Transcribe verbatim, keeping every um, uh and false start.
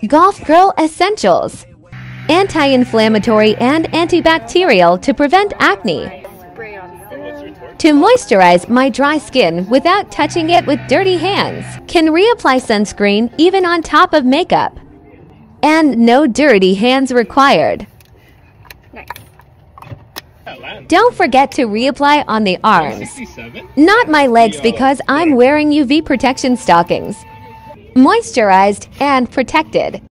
Golf Girl Essentials. Anti-inflammatory and antibacterial to prevent acne. To moisturize my dry skin without touching it with dirty hands. Can reapply sunscreen even on top of makeup. And no dirty hands required. Don't forget to reapply on the arms. Not my legs because I'm wearing U V protection stockings. Moisturized and protected.